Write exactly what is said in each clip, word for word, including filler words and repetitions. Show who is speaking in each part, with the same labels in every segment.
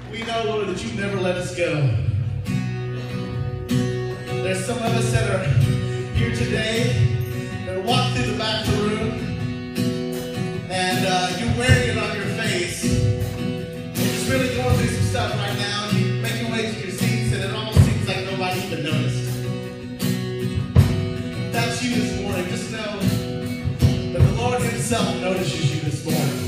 Speaker 1: We know, Lord, that you never let us go. There's some of us that are here today that walk through the back of the room and uh, you're wearing it on your face. You're just really going through some stuff right now and you make your way to your seats and it almost seems like nobody even noticed. If that's you this morning, just know that the Lord himself notices you this morning.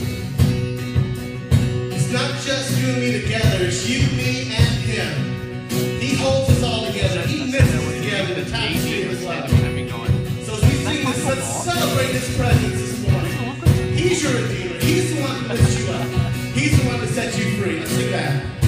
Speaker 1: It's not just you and me together, it's you, me, and him. He holds us all together. He knits us together in the tapestry of his love. So as we sing this, let's celebrate his presence this morning. He's your Redeemer. He's the one who lifts you up. He's the one that sets you free. Let's sing that.